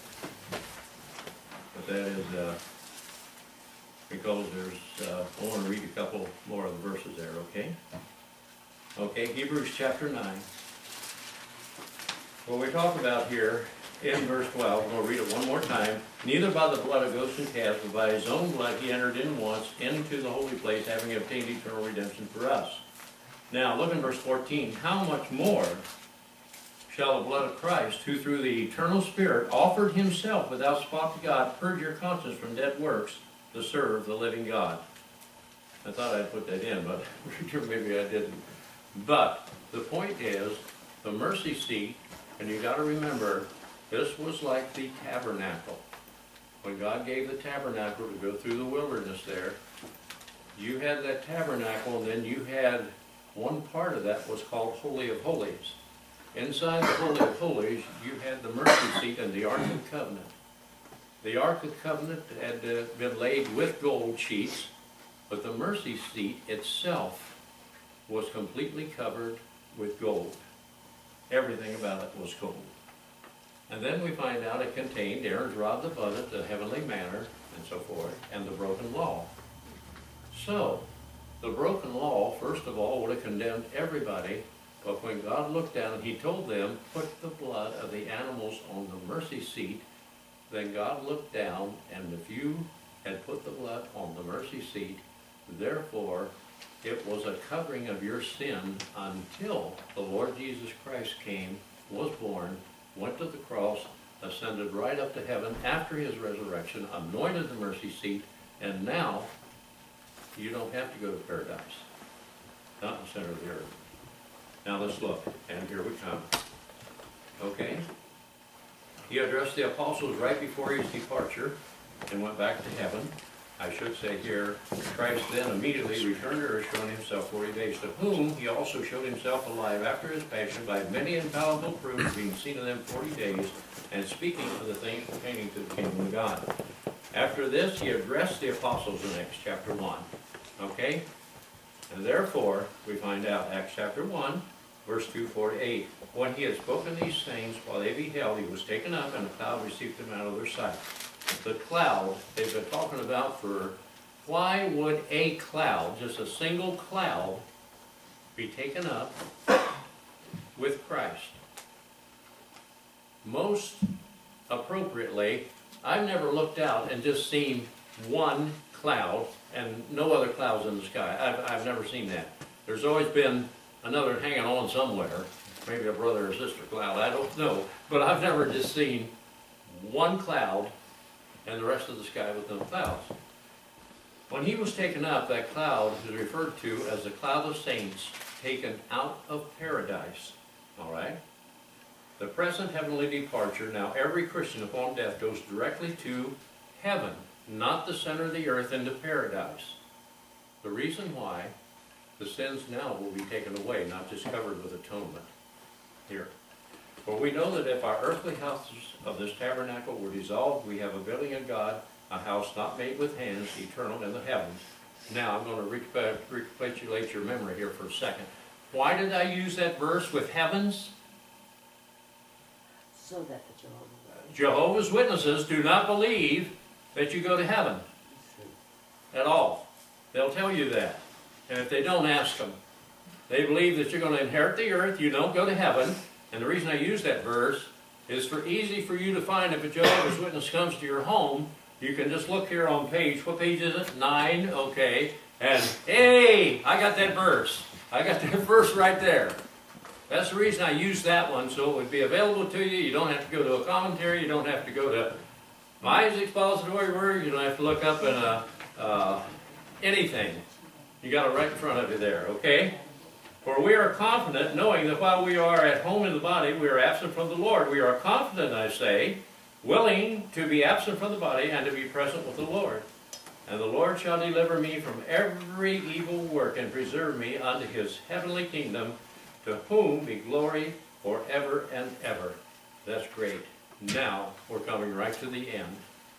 But that is because there's, I want to read a couple more of the verses there, okay? Okay, Hebrews chapter 9. What we talk about here in verse 12, we're going to read it one more time. Neither by the blood of goats and calves, but by his own blood he entered in once into the holy place, having obtained eternal redemption for us. Now, look in verse 14. How much more shall the blood of Christ, who through the eternal Spirit offered himself without spot to God, purge your conscience from dead works to serve the living God? I thought I'd put that in, but maybe I didn't. But the point is, the mercy seat, and you got to remember, this was like the tabernacle. When God gave the tabernacle to go through the wilderness there, you had that tabernacle, and then you had one part of that was called Holy of Holies. Inside the Holy of Holies, you had the mercy seat and the Ark of the Covenant. The Ark of the Covenant had been laid with gold sheets, but the mercy seat itself was completely covered with gold. Everything about it was gold. And then we find out it contained Aaron's rod of the buzzard, the heavenly manna, and so forth, and the broken law. So, the broken law, first of all, would have condemned everybody, but when God looked down and he told them, put the blood of the animals on the mercy seat, then God looked down, and if you had put the blood on the mercy seat, therefore, it was a covering of your sin until the Lord Jesus Christ came, was born, went to the cross, ascended right up to heaven after his resurrection, anointed the mercy seat, and now you don't have to go to paradise. Not in the center of the earth. Now let's look, and here we come. Okay? He addressed the apostles right before his departure and went back to heaven. I should say here, Christ then immediately returned to earth, showing himself 40 days, to whom he also showed himself alive after his passion by many infallible proofs, being seen of them 40 days, and speaking of the things pertaining to the kingdom of God. After this, he addressed the apostles in Acts chapter 1. Okay? And therefore, we find out, Acts chapter 1, Verse 2:48. When he had spoken these things, while they beheld, he was taken up, and a cloud received him out of their sight. The cloud they've been talking about for, why would a cloud, just a single cloud, be taken up with Christ? Most appropriately, I've never looked out and just seen one cloud and no other clouds in the sky. I've never seen that. There's always been another hanging on somewhere, maybe a brother or sister cloud, I don't know. But I've never just seen one cloud and the rest of the sky with no clouds. When he was taken up, that cloud is referred to as the cloud of saints taken out of paradise. All right? The present heavenly departure, now every Christian upon death goes directly to heaven, not the center of the earth into paradise. The reason why, the sins now will be taken away, not just covered with atonement here. For we know that if our earthly houses of this tabernacle were dissolved, we have a building of God, a house not made with hands, eternal in the heavens. Now I'm going to recapitulate your memory here for a second. Why did I use that verse with heavens? So that the Jehovah's Witnesses do not believe that you go to heaven at all. They'll tell you that. And if they don't, ask them. They believe that you're going to inherit the earth, you don't go to heaven. And the reason I use that verse is for easy for you to find if a Jehovah's Witness comes to your home. You can just look here on page, what page is it? 9, okay. And, hey, I got that verse. I got that verse right there. That's the reason I use that one, so it would be available to you. You don't have to go to a commentary. You don't have to go to my expository word. You don't have to look up in anything. You got it right in front of you there, okay? For we are confident, knowing that while we are at home in the body, we are absent from the Lord. We are confident, I say, willing to be absent from the body and to be present with the Lord. And the Lord shall deliver me from every evil work and preserve me unto his heavenly kingdom, to whom be glory forever and ever. That's great. Now, we're coming right to the end.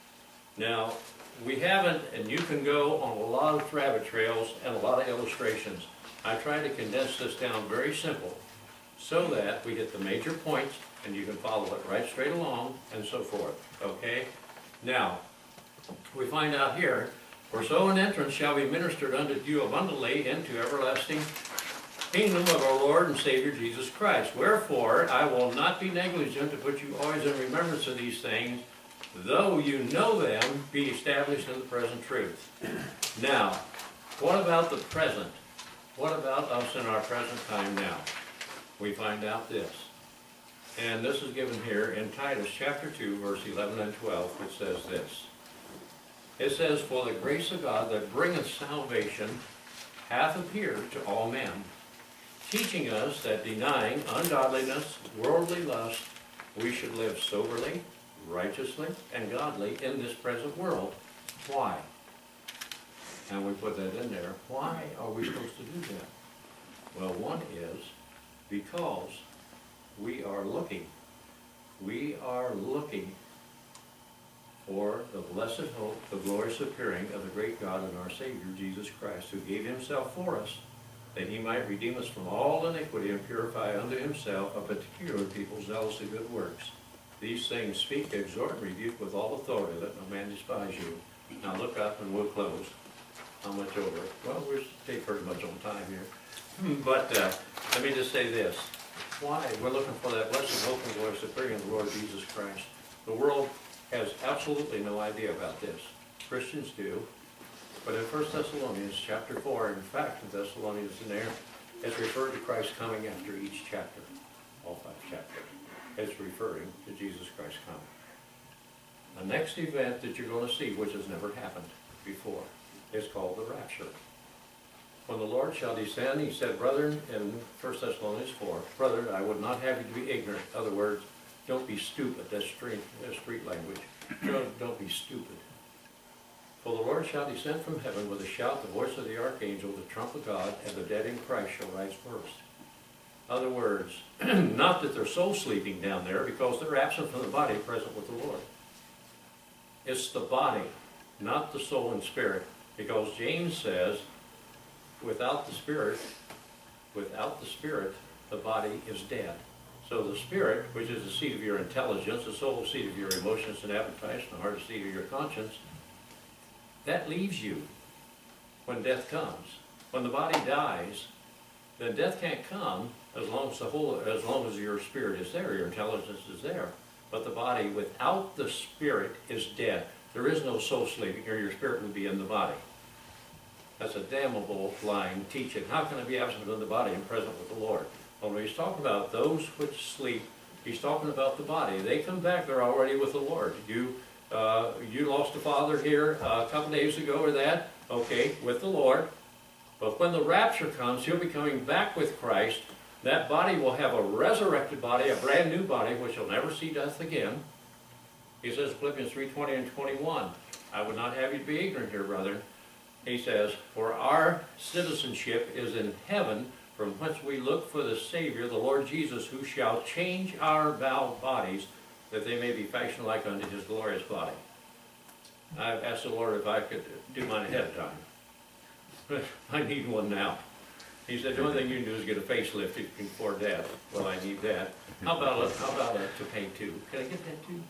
Now, we haven't, and you can go on a lot of rabbit trails and a lot of illustrations. I try to condense this down very simple so that we get the major points and you can follow it right straight along and so forth. Okay? Now, we find out here, for so an entrance shall be ministered unto you abundantly into everlasting kingdom of our Lord and Savior Jesus Christ. Wherefore, I will not be negligent to put you always in remembrance of these things, though you know them, be established in the present truth. Now, what about the present? What about us in our present time now? We find out this. And this is given here in Titus chapter 2, verse 11 and 12, which says this. It says, for the grace of God that bringeth salvation hath appeared to all men, teaching us that denying ungodliness, worldly lust, we should live soberly, righteously, and godly in this present world. Why? And we put that in there. Why are we supposed to do that? Well, one is because we are looking. We are looking for the blessed hope, the glorious appearing of the great God and our Savior, Jesus Christ, who gave himself for us, that he might redeem us from all iniquity and purify unto himself a peculiar people zealous of good works. These things speak, exhort, and rebuke with all authority. Let no man despise you. Now look up and we'll close. How much over? Well, we'll take pretty much on time here. But let me just say this. Why? We're looking for that blessed hope and glorious appearing of the Lord Jesus Christ. The world has absolutely no idea about this. Christians do. But in 1 Thessalonians chapter 4, in fact, in Thessalonians in there, it's referred to Christ coming after each chapter. All 5 chapters. It's referring to Jesus Christ coming. The next event that you're going to see, which has never happened before, is called the rapture. When the Lord shall descend, he said, brethren, in 1 Thessalonians 4, brethren, I would not have you to be ignorant. In other words, don't be stupid. That's street language. Don't be stupid. For the Lord shall descend from heaven with a shout, the voice of the archangel, the trump of God, and the dead in Christ shall rise first. In other words, not that they're soul sleeping down there, because they're absent from the body, present with the Lord. It's the body, not the soul and spirit. Because James says, without the spirit, the body is dead. So the spirit, which is the seat of your intelligence, the soul seat of your emotions and appetites, and the heart seat of your conscience, that leaves you when death comes. When the body dies, then death can't come as long as your spirit is there, your intelligence is there. But the body without the spirit is dead. There is no soul sleeping, or your spirit would be in the body. That's a damnable lying teaching. How can it be absent from the body and present with the Lord? Well, when he's talking about those which sleep, he's talking about the body. They come back, they're already with the Lord. You lost a father here a couple days ago or that, okay, with the Lord. But when the rapture comes, he'll be coming back with Christ. That body will have a resurrected body, a brand new body, which will never see death again. He says, Philippians 3:20 and 21, I would not have you be ignorant here, brethren. He says, for our citizenship is in heaven, from whence we look for the Savior, the Lord Jesus, who shall change our bowed bodies, that they may be fashioned like unto his glorious body. I've asked the Lord if I could do mine ahead of time. I need one now. He said, the only thing you can do is get a facelift if you can afford that. Well, I need that. How about a toupee too? Can I get that too?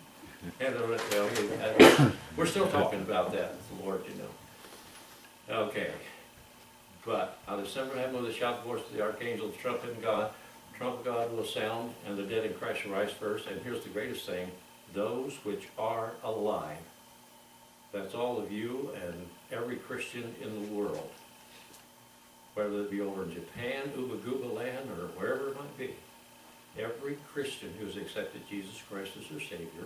And, we're still talking about that with the Lord, you know. Okay. But on December 7th, with a shout, the voice of the archangel, the trumpet of God, the trumpet of God will sound, and the dead in Christ shall rise first. And here's the greatest thing, those which are alive. That's all of you and every Christian in the world. Whether it be over in Japan, Uba Gooba land, or wherever it might be. Every Christian who has accepted Jesus Christ as their Savior,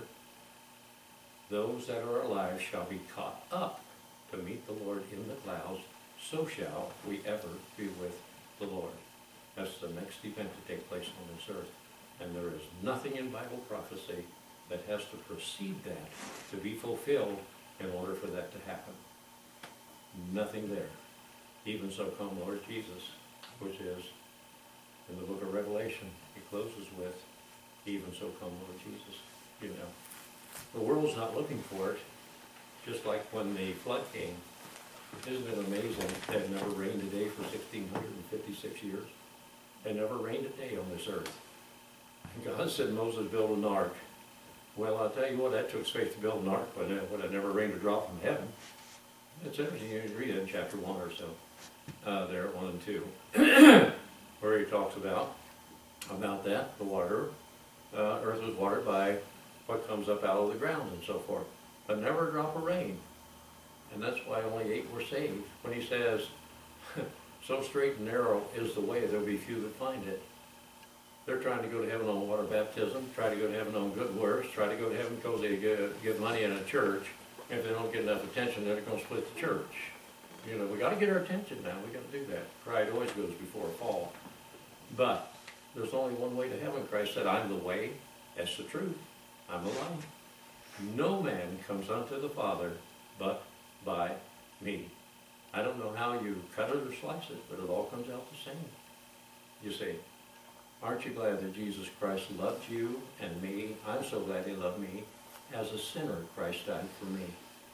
those that are alive shall be caught up to meet the Lord in the clouds. So shall we ever be with the Lord. That's the next event to take place on this earth. And there is nothing in Bible prophecy that has to precede that to be fulfilled in order for that to happen. Nothing there. Even so come Lord Jesus, which is in the book of Revelation. He closes with, even so come Lord Jesus. You know, the world's not looking for it, just like when the flood came. Isn't it amazing? It had never rained a day for 1,656 years. It never rained a day on this earth. God said Moses build an ark. Well, I'll tell you what, that took faith to build an ark when it never rained a drop from heaven. It's interesting, you can read it in chapter 1 or so, there, 1 and 2, where he talks about that, the water, earth was watered by what comes up out of the ground and so forth, but never a drop of rain. And that's why only 8 were saved. When he says, so straight and narrow is the way, there'll be few that find it. They're trying to go to heaven on water baptism, try to go to heaven on good works, try to go to heaven because they give money in a church. If they don't get enough attention, they're going to split the church. You know, we got to get our attention now. We got to do that. Pride always goes before a fall. But there's only one way to heaven. Christ said, I'm the way, that's the truth, I'm the life. No man comes unto the Father but by me. I don't know how you cut it or slice it, but it all comes out the same. You see, aren't you glad that Jesus Christ loved you and me? I'm so glad he loved me. As a sinner, Christ died for me.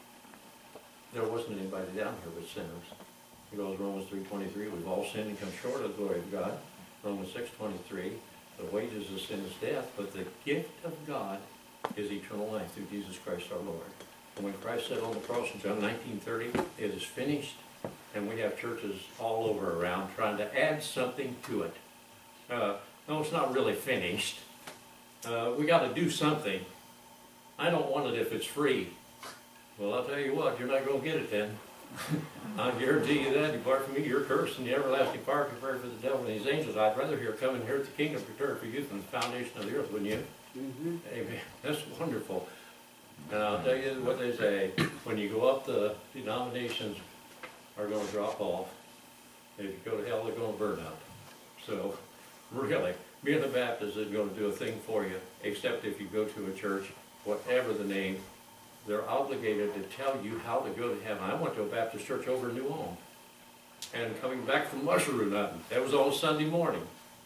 There wasn't anybody down here but sinners. Because Romans 3:23, we've all sinned and come short of the glory of God. Romans 6:23, the wages of sin is death, but the gift of God is eternal life through Jesus Christ our Lord. And when Christ said on the cross in John 19:30, it is finished, and we have churches all over around trying to add something to it. No, it's not really finished. We got to do something. I don't want it if it's free. Well, I'll tell you what, you're not going to get it then. I guarantee you that. Depart from me, you're cursed, and the everlasting fire prepared for the devil and his angels. I'd rather hear come and inherit the kingdom prepared for you than the foundation of the earth, wouldn't you? Mm-hmm. Amen. That's wonderful. And I'll tell you what they say, when you go up, the denominations are going to drop off. If you go to hell, they're going to burn up. So, really, being a Baptist isn't going to do a thing for you, except if you go to a church, whatever the name, they're obligated to tell you how to go to heaven. I went to a Baptist church over in New Ulm, and coming back from Mushroom Hunting, that was on Sunday morning.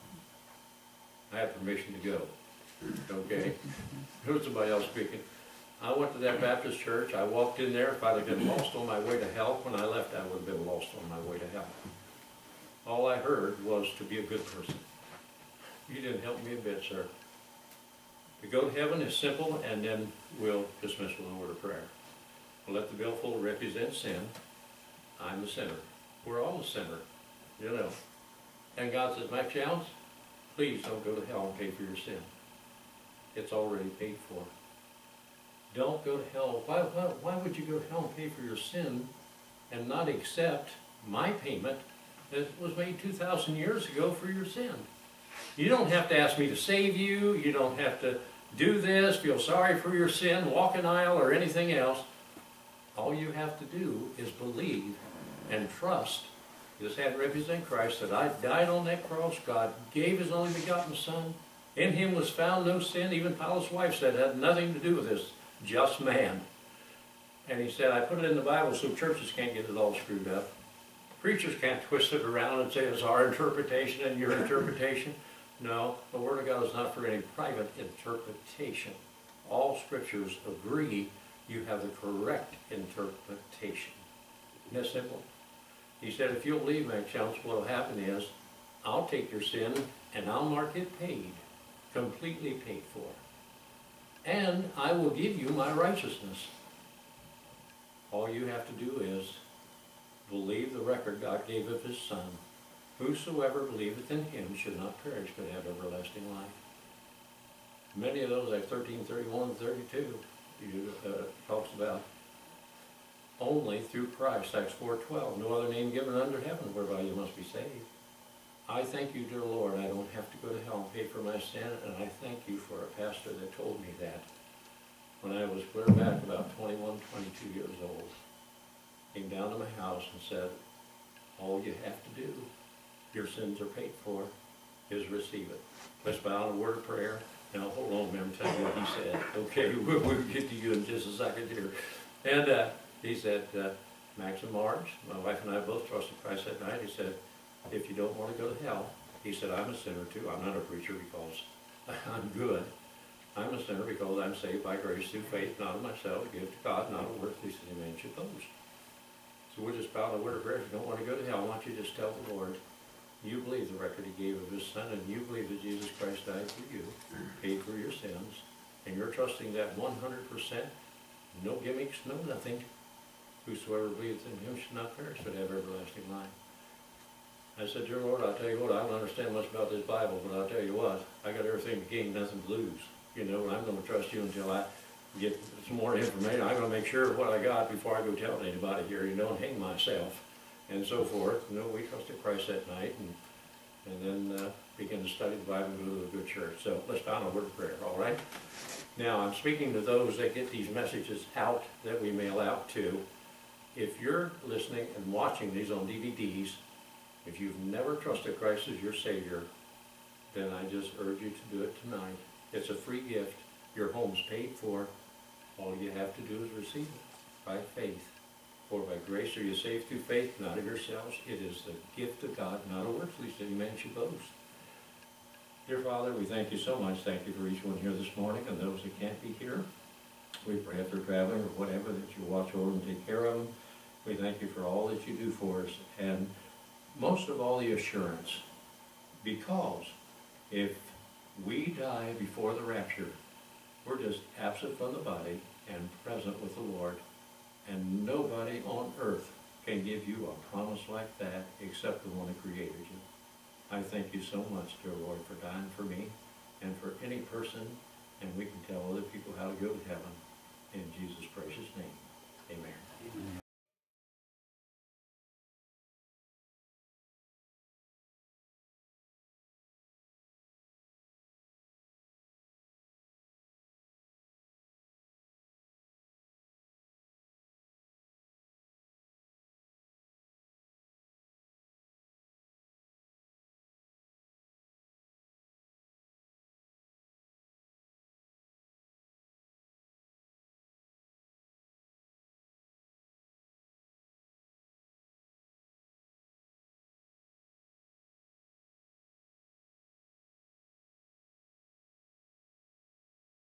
I had permission to go. Okay? There was somebody else speaking. I went to that Baptist church. I walked in there. If I'd have been lost on my way to hell, when I left, I would have been lost on my way to hell. All I heard was to be a good person. You didn't help me a bit, sir. To go to heaven is simple, and then we'll dismiss with a word of prayer. We'll let the billfold represent sin. I'm the sinner. We're all the sinner, you know. And God says, my challenge, please don't go to hell and pay for your sin. It's already paid for. Don't go to hell. Why would you go to hell and pay for your sin and not accept my payment that was made 2,000 years ago for your sin? You don't have to ask me to save you. You don't have to do this, feel sorry for your sin, walk an aisle, or anything else. All you have to do is believe and trust. This had to represent Christ, that I died on that cross. God gave His only begotten Son. In Him was found no sin. Even Pilate's wife said it had nothing to do with this just man. And he said, I put it in the Bible so churches can't get it all screwed up. Preachers can't twist it around and say it's our interpretation and your interpretation. No, the Word of God is not for any private interpretation. All scriptures agree you have the correct interpretation. Isn't that simple? He said, if you'll believe my challenge, what will happen is, I'll take your sin and I'll mark it paid, completely paid for. And I will give you my righteousness. All you have to do is believe the record God gave of His Son. Whosoever believeth in Him should not perish but have everlasting life. Many of those, like 13:31, 32, talks about only through Christ, Acts 4:12, no other name given under heaven whereby you must be saved. I thank you, dear Lord, I don't have to go to hell and pay for my sin, and I thank you for a pastor that told me that when I was clear back about 21, 22 years old. Came down to my house and said, all you have to do, your sins are paid for, is receive it. Let's bow in a word of prayer. Now, hold on, man, tell you what he said. Okay, we'll get to you in just a second here. And he said, Max and Marge, my wife and I both trusted Christ that night. He said, if you don't want to go to hell, he said, I'm a sinner too. I'm not a preacher because I'm good. I'm a sinner because I'm saved by grace through faith, not of myself, give to God, not a work least any man should boast. So we'll just bow in a word of prayer. If you don't want to go to hell, I want you to just tell the Lord, you believe the record He gave of His Son, and you believe that Jesus Christ died for you, paid for your sins, and you're trusting that 100%, no gimmicks, no nothing. Whosoever believeth in Him should not perish, but have everlasting life. I said, dear Lord, I'll tell you what, I don't understand much about this Bible, but I'll tell you what, I got everything to gain, nothing to lose. You know, and I'm going to trust you until I get some more information. I'm going to make sure of what I got before I go tell anybody here, you know, and hang myself, and so forth. You know, we trusted Christ that night, and then begin to study the Bible and go to a good church. So let's bow in a word of prayer, all right? Now, I'm speaking to those that get these messages out that we mail out to. If you're listening and watching these on DVDs, if you've never trusted Christ as your Savior, then I just urge you to do it tonight. It's a free gift. Your home's paid for. All you have to do is receive it by faith. For by grace are you saved through faith, not of yourselves. It is the gift of God, not a works, lest any man should boast. Dear Father, we thank you so much. Thank you for each one here this morning and those that can't be here. We pray if they're traveling or whatever that you watch over and take care of them. We thank you for all that you do for us, and most of all the assurance, because if we die before the rapture, we're just absent from the body and present with the Lord, and nobody on earth can give you a promise like that except the one who created you. I thank you so much, dear Lord, for dying for me and for any person, and we can tell other people how to go to heaven. In Jesus' precious name, amen. Amen.